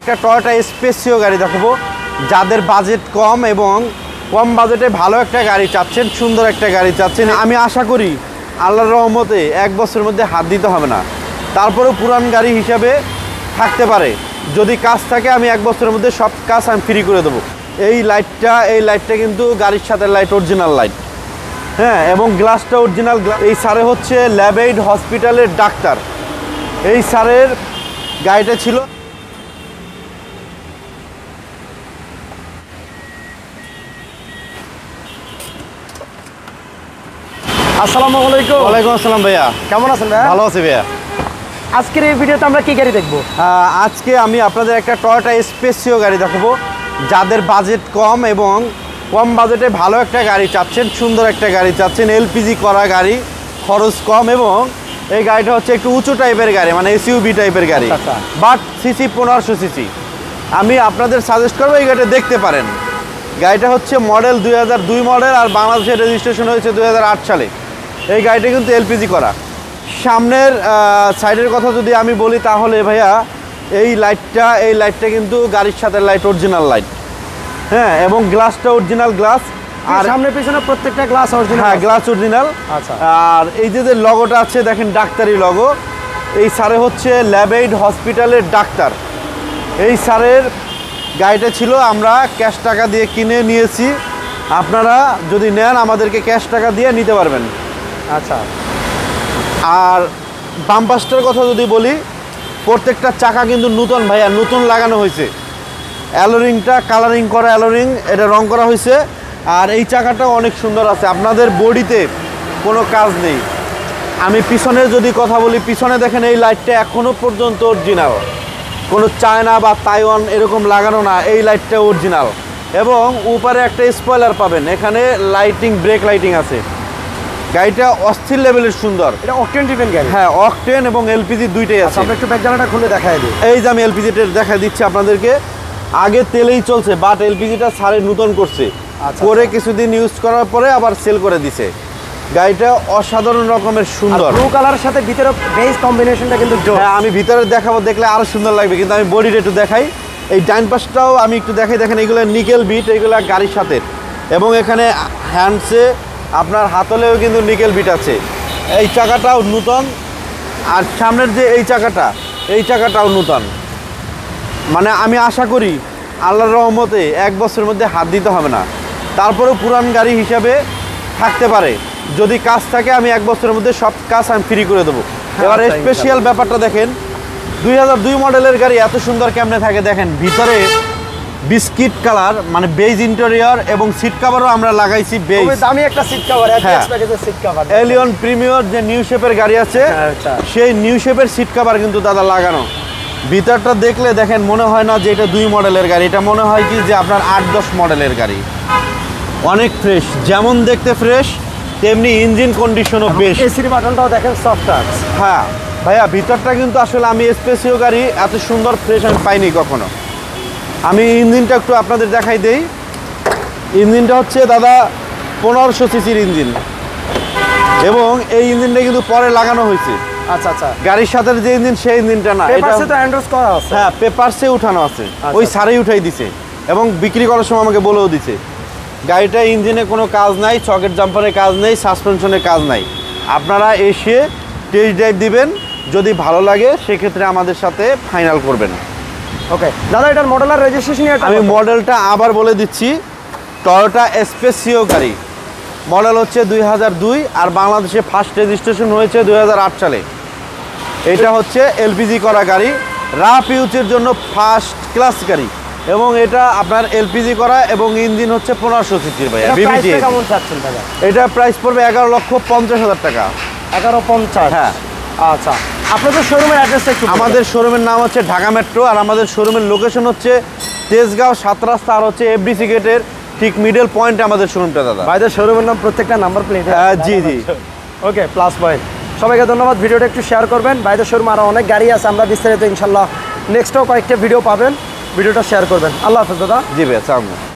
একটা Toyota Spacio গাড়ি দেখাবো যাদের বাজেট কম এবং কম বাজেটে ভালো একটা গাড়ি চাচ্ছেন, সুন্দর একটা গাড়ি চাচ্ছেন। আমি আশা করি আল্লাহর রহমতে 1 বছরের মধ্যে হাত দিতে হবে না, তারপরেও পুরান গাড়ি হিসাবে থাকতে পারে। যদি কাজ থাকে আমি 1 বছরের মধ্যে সব কাজ আমি ফ্রি করে দেবো। এই লাইটটা কিন্তু গাড়ির সাথে লাইট, অরিজিনাল লাইট, হ্যাঁ, এবং গ্লাসটা অরিজিনাল গ্লাস। এই স্যারে হচ্ছে ল্যাবেইড হসপিটালের ডাক্তার। এই স্যারের গাড়িটা ছিল। আসসালামু আলাইকুম। ওয়ালাইকুম আসসালাম ভাইয়া, কেমন আছেন ভাইয়া? ভালো আছি ভাইয়া। আজকের এই ভিডিওতে আমরা কি গাড়ি দেখবো? আজকে আমি আপনাদের একটা টয়োটা স্পেসিও গাড়ি দেখাবো যাদের বাজেট কম এবং কম বাজেটে ভালো একটা গাড়ি চাচ্ছেন, সুন্দর একটা গাড়ি চাচ্ছেন, এলপিজি করা গাড়ি, খরচ কম, এবং এই গাড়িটা হচ্ছে একটু উঁচু টাইপের গাড়ি, মানে এসইউভি টাইপের গাড়ি, বাট সিসি 1500 সিসি। আমি আপনাদের সাজেস্ট করবো এই গাড়িটা দেখতে পারেন। গাড়িটা হচ্ছে মডেল 2002 মডেল, আর বাংলাদেশের রেজিস্ট্রেশন হয়েছে 2008 সালে। এই গাড়িটা কিন্তু এলপিজি করা। সামনের সাইডের কথা যদি আমি বলি তাহলে ভাইয়া এই লাইটটা কিন্তু গাড়ির সাথে লাইট, অরিজিনাল লাইট, হ্যাঁ, এবং গ্লাসটা অরিজিনাল গ্লাস। আর সামনে পিছনে প্রত্যেকটা গ্লাস অরিজিনাল। হ্যাঁ, গ্লাস অরিজিনাল। আচ্ছা। আর এই যে লগোটা আছে দেখেন, ডাক্তারি লগো। এই স্যারে হচ্ছে ল্যাবেইড হসপিটালের ডাক্তার। এই স্যারের গাড়িটা ছিল, আমরা ক্যাশ টাকা দিয়ে কিনে নিয়েছি। আপনারা যদি নেন আমাদেরকে ক্যাশ টাকা দিয়ে নিতে পারবেন। আচ্ছা। আর বাম্পাসটার কথা যদি বলি, প্রত্যেকটা চাকা কিন্তু নতুন ভাইয়া, নতুন লাগানো হয়েছে। অ্যালোরিংটা কালারিং করা, অ্যালোরিং এটা রং করা হয়েছে। আর এই চাকাটাও অনেক সুন্দর আছে, আপনাদের বডিতে কোনো কাজ নেই। আমি পিছনে যদি কথা বলি, পিছনে দেখেন এই লাইটটা এখনও পর্যন্ত অরিজিনাল, কোনো চায়না বা তাইওয়ান এরকম লাগানো না, এই লাইটটা অরিজিনাল। এবং উপরে একটা স্পয়লার পাবেন, এখানে লাইটিং, ব্রেক লাইটিং আছে। গাড়িটা অস্থির লেভেলের সুন্দর। এটা অকটেন ড্রিভেন গাড়ি? হ্যাঁ, অকটেন এবং এলপিজি দুইটাই আছে। আমরা একটু ব্যাকগ্রাউন্ডটা খুলে দেখাই দিই। এই যে আমি এলপিজিটা দেখা দিচ্ছি আপনাদেরকে। আগে তেলেই চলছে, বাট এলপিজিটা সারে নতুন করছে, করে কিছুদিন ইউজ করার পরে আবার সেল করে দিছে। গাড়িটা অসাধারণ রকমের সুন্দর। ব্লু কালারের সাথে ভিতরে বেস কম্বিনেশনটা কিন্তু জোস। হ্যাঁ, আমি ভিতরে দেখাবো, দেখলে আরো সুন্দর লাগবে, কিন্তু আমি বডিটা একটু দেখাই। এই ডাইন পাশটাও আমি একটু দেখাই। দেখেন এগুলো নিকেল বিট, এগুলো গাড়ির সাথে, এবং এখানে হ্যান্ডসে আপনার হাতলেও কিন্তু নিকেল বিট আছে। এই চাকাটাও নূতন, আর সামনের যে এই চাকাটাও নূতন। মানে আমি আশা করি আল্লাহর রহমতে 1 বছরের মধ্যে হাত দিতে হবে না, তারপরেও পুরান গাড়ি হিসাবে থাকতে পারে। যদি কাজ থাকে আমি 1 বছরের মধ্যে সব কাজ আমি ফ্রি করে দেবো। এবার স্পেশাল ব্যাপারটা দেখেন, 2002 মডেলের গাড়ি এত সুন্দর কেমনে থাকে দেখেন। ভিতরে বিস্কিট কালার, মানে বেজ ইন্টেরিয়র, এবং সিট কভারও আমরা লাগাইছি বেজ। দামি একটা সিট কভার, অ্যাডভান্স প্যাকেজের সিট কভার। এলিয়ন প্রিমিয়ার যে নিউ শেপের গাড়ি আছে, সেই নিউ শেপের সিট কভার কিন্তু দাদা লাগানো। ভিতরটা দেখলে দেখেন মনে হয় না যে এটা 2 মডেলের গাড়ি, এটা মনে হয় কি যে আপনার 8-10 মডেলের গাড়ি। অনেক ফ্রেশ, যেমন দেখতে ফ্রেশ তেমনি ইঞ্জিন কন্ডিশনও বেশ। এসির বাটনটাও দেখেন সফট টাচ। হ্যাঁ ভাইয়া, ভিতরটা কিন্তু আসলে আমি স্পেসিও গাড়ি এত সুন্দর ফ্রেশ আমি পাইনি কখনো। আমি ইঞ্জিনটা একটু আপনাদের দেখাই দেই। ইঞ্জিনটা হচ্ছে দাদা 1500 সিসির ইঞ্জিন, এবং এই ইঞ্জিনটা কিন্তু পরে লাগানো হয়েছে। আচ্ছা আচ্ছা। গাড়ির সাথে যে ইঞ্জিন সেই ইঞ্জিনটা না, এটা তো এন্ডোর্স করা আছে। হ্যাঁ, পেপারসে উঠানো আছে, ওই সারেই উঠাই দিছে, এবং বিক্রি করার সময় আমাকে বলেও দিছে। গাড়িটা ইঞ্জিনে কোনো কাজ নাই, সকেট জাম্পারের কাজ নেই, সাসপেনশনের কাজ নাই। আপনারা এসে টেস্ট ড্রাইভ দিবেন, যদি ভালো লাগে সেক্ষেত্রে আমাদের সাথে ফাইনাল করবেন। ওকে দাদা, এটার মডেল আর রেজিস্ট্রেশন আমি মডেলটা আবার বলে দিচ্ছি। টয়োটা স্পেসিও গাড়ি, মডেল হচ্ছে 2002, আর বাংলাদেশে ফার্স্ট রেজিস্ট্রেশন হয়েছে 2008 সালে। এটা হচ্ছে এলপিজি করা গাড়ি, রাফ ইউজের জন্য ফার্স্ট ক্লাস গাড়ি, এবং এটা আপনার এলপিজি করা, এবং ইঞ্জিন হচ্ছে 1500 সিসির ভাইয়া বিবিটি। কেমন চাচ্ছেন দাদা? এটা প্রাইস পড়বে 11,50,000 টাকা। 11,50,000? হ্যাঁ। আচ্ছা, আপনাদের শোরুমের অ্যাড্রেসটা একটু? আমাদের শোরুমের নাম হচ্ছে ঢাকা মেট্রো, আর আমাদের শোরুমের লোকেশন হচ্ছে তেজগাঁও 7 রাস্তা, আর হচ্ছে এফডিসি গেটের ঠিক মিডল পয়েন্টে আমাদের শোরুমটা দাদা। ভাইদের শোরুমের নাম প্রত্যেকটা নাম্বার প্লেটে। জি জি। Okay, plus point. সবাইকে ধন্যবাদ। ভিডিওটা একটু শেয়ার করবেন। ভাইদের শোরুমে আরও অনেক গাড়ি আছে, আমরা বিস্তারিত ইনশাল্লাহ নেক্সটও কয়েকটা ভিডিও পাবেন। ভিডিওটা শেয়ার করবেন। আল্লাহ হাফেজ দাদা। জি ভাইয়া।